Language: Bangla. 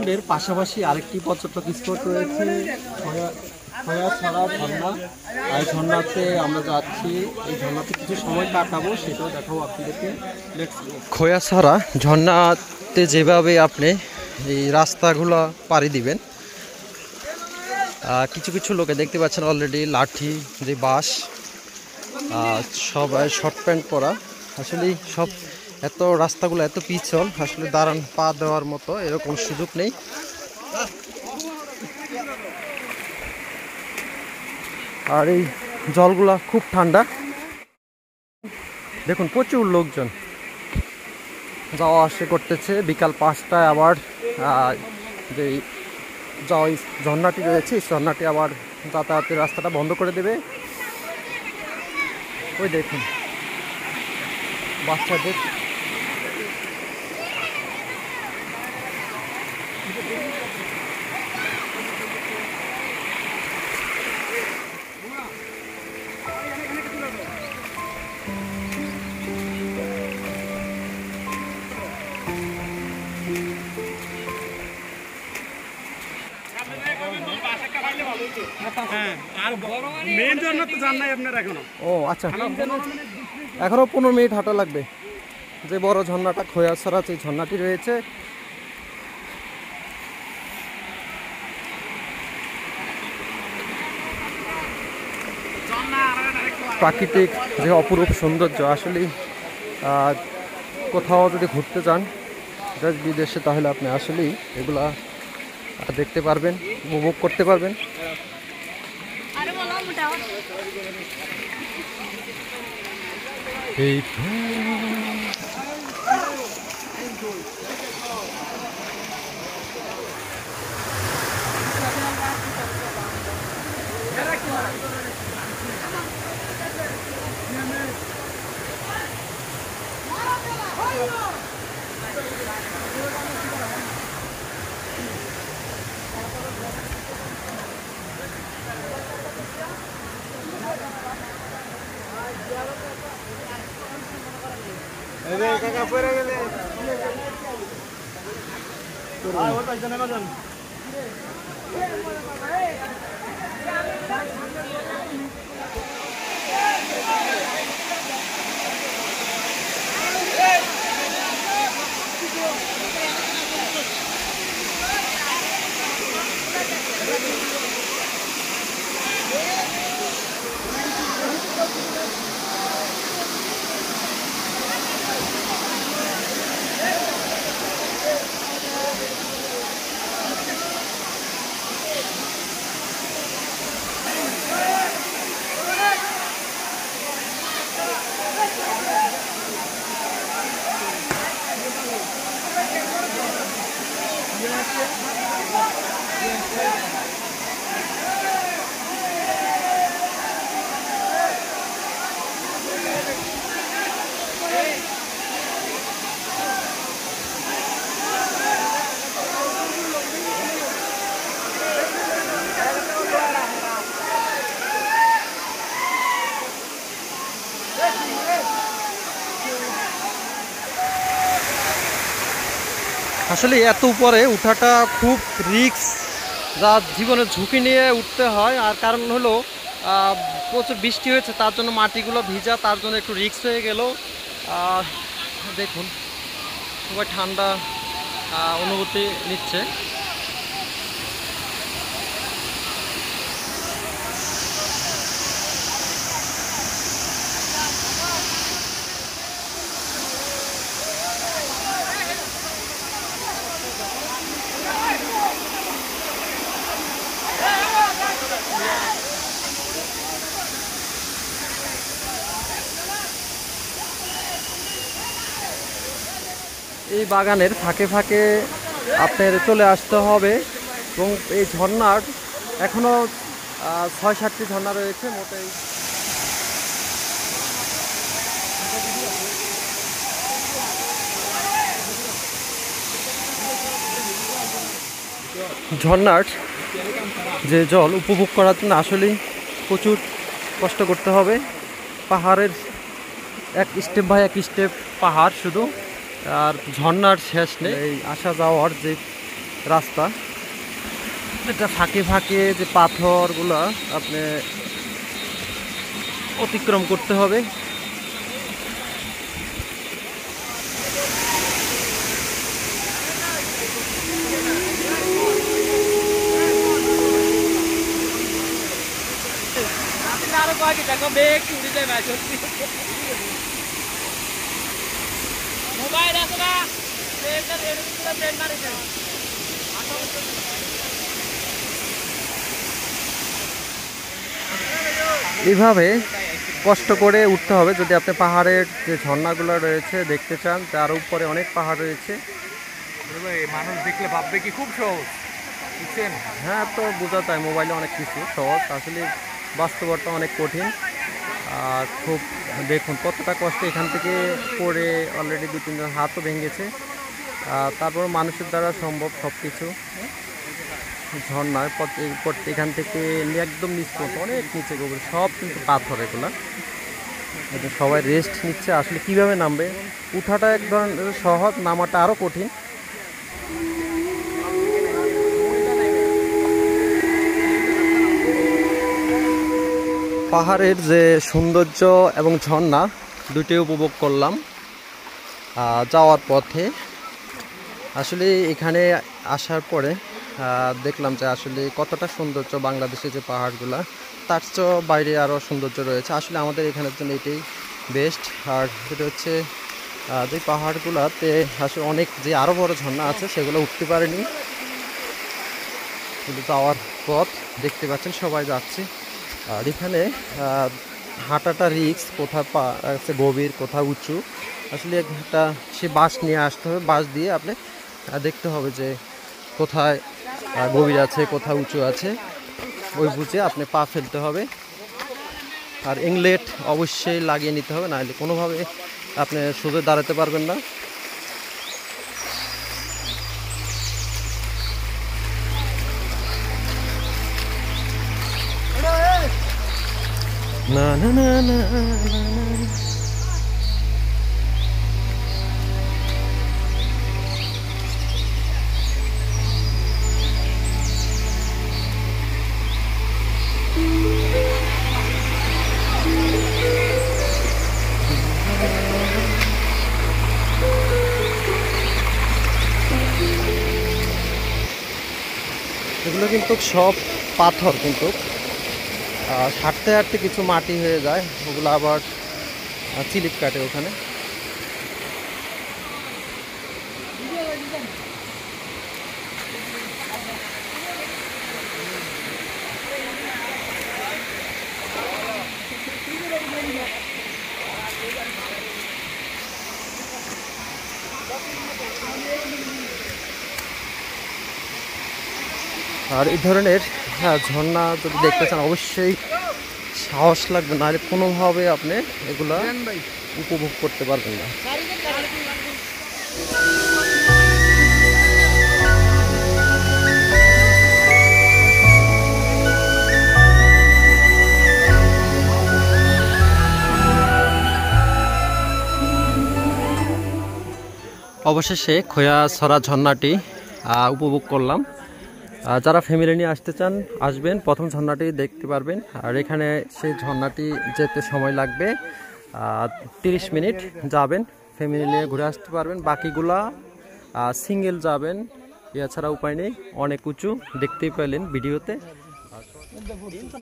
স্পটের পাশাপাশি আরেকটি পর্যটক স্পট রয়েছে খয়াছড়া ঝর্ণা। এই ঝর্ণাতে আমরা যাচ্ছি, এই ঝর্ণাতে কিছু সময় কাটাবো, সেটাও দেখাবো আপনাদেরকে। খয়াছড়া ঝর্ণাতে যেভাবে আপনি এই রাস্তাগুলো পাড়ি দিবেন, কিছু কিছু লোকে দেখতে পাচ্ছেন অলরেডি লাঠি, যে বাঁশ, সবাই শর্ট প্যান্ট পরা। আসলে সব এত রাস্তাগুলো এত পিছল, আসলে দাঁড়ান পা দেওয়ার মতো এরকম সুযোগ নেই। আর এই জলগুলা খুব ঠান্ডা, দেখুন প্রচুর লোকজন যাওয়া আসা করতেছে। বিকাল 5টায় আবার যে ঝর্ণাটি রয়েছে, এই ঝর্ণাটি আবার যাতায়াতের রাস্তাটা বন্ধ করে দেবে। ওই দেখুন বাচ্চাদের ও আচ্ছা, এখনো 15 মিনিট হাঁটা লাগবে। যে বড় ঝর্ণাটা খয়াছড়া, যে ঝর্ণাটি রয়েছে, প্রাকৃতিক যে অপরূপ সৌন্দর্য, আসলে কোথাও যদি ঘুরতে যান দেশ বিদেশে, তাহলে আপনি আসলেই এগুলা দেখতে পারবেন, উপভোগ করতে পারবেন। এই আসলে এত উপরে উঠাটা খুব রিস্ক, যা জীবনের ঝুঁকি নিয়ে উঠতে হয়। আর কারণ হলো প্রচুর বৃষ্টি হয়েছে, তার জন্য মাটিগুলো ভিজা, তার জন্য একটু রিস্ক হয়ে গেল। দেখুন খুবই ঠান্ডা অনুভূতি নিচ্ছে। এই বাগানের ফাঁকে ফাঁকে আপনার চলে আসতে হবে, এবং এই ঝর্ণার এখনও 6-7টি ঝর্ণা রয়েছে মোটেই। ঝর্ণার যে জল উপভোগ করার জন্য আসলেই প্রচুর কষ্ট করতে হবে। পাহাড়ের এক স্টেপ বাই এক স্টেপ পাহাড় শুধু, আর ঝর্ণার শেষ নেই। এই আসা যাওয়ার যে রাস্তা, এটা ফাঁকে ফাঁকে যে পাথরগুলা আপনি অতিক্রম করতে হবে। এইভাবে কষ্ট করে উঠতে হবে যদি আপনি পাহাড়ের যে ঝর্ণাগুলো রয়েছে দেখতে চান। তার উপরে অনেক পাহাড় রয়েছে। মানুষ দেখলে ভাববে কি খুব সহজ, বুঝছেন? হ্যাঁ, তো বোঝা যায় মোবাইলে অনেক কিছু সহজ, আসলে বাস্তবতা অনেক কঠিন। আর খুব দেখুন কতটা কষ্ট, এখান থেকে পড়ে অলরেডি 2-3 জন হাতও ভেঙেছে। তারপর মানুষের দ্বারা সম্ভব সব কিছু। ঝর্ণার এখান থেকে একদম নিচ পর্যন্ত অনেক নিচে গভীর, সব কিন্তু পাথর এগুলা। সবাই রেস্ট নিচ্ছে। আসলে কিভাবে নামবে, উঠাটা এক ধরনের সহজ, নামাটা আরও কঠিন। পাহাড়ের যে সৌন্দর্য এবং ঝর্ণা দুটোই উপভোগ করলাম যাওয়ার পথে। আসলে এখানে আসার পরে দেখলাম যে আসলে কতটা সৌন্দর্য বাংলাদেশে যে পাহাড়গুলা, তার চেয়ে বাইরে আরও সৌন্দর্য রয়েছে। আসলে আমাদের এখানের জন্য এটাই বেস্ট। আর সেটা হচ্ছে যে পাহাড়গুলাতে আসলে অনেক যে আরও বড় ঝর্ণা আছে সেগুলো উঠতে পারেনি, কিন্তু যাওয়ার পথ দেখতে পাচ্ছেন সবাই যাচ্ছে। আর এখানে হাঁটাটা রিস্ক, কোথাও আছে গভীর, কোথাও উঁচু। আসলে একটা সে বাস নিয়ে আসতে হবে, বাস দিয়ে আপনি দেখতে হবে যে কোথায় গভীর আছে, কোথায় উঁচু আছে, ওই বুঝে আপনি পা ফেলতে হবে। আর ইংলেট অবশ্যই লাগিয়ে নিতে হবে, নাহলে কোনোভাবে আপনি সোজা দাঁড়াতে পারবেন না। না না না না এগুলো কিন্তু সব পাথর, কিন্তু হাঁটতে হাঁটতে কিছু মাটি হয়ে যায়, ওগুলো আবার চিলিপ কাটে ওখানে। আর এই ধরনের ঝর্ণা যদি দেখতে চান অবশ্যই সাহস লাগবে, নাহলে কোনোভাবে আপনি এগুলা উপভোগ করতে পারবেন না। অবশেষে খোয়াছড়া ঝর্ণাটি উপভোগ করলাম। যারা ফ্যামিলি নিয়ে আসতে চান আসবেন, প্রথম ঝর্ণাটি দেখতে পারবেন। আর এখানে সেই ঝর্ণাটি যেতে সময় লাগবে 30 মিনিট, যাবেন ফ্যামিলি নিয়ে ঘুরে আসতে পারবেন। বাকিগুলা সিঙ্গেল যাবেন, এছাড়া উপায় নেই। অনেক উঁচু, দেখতেই পেলেন ভিডিওতে।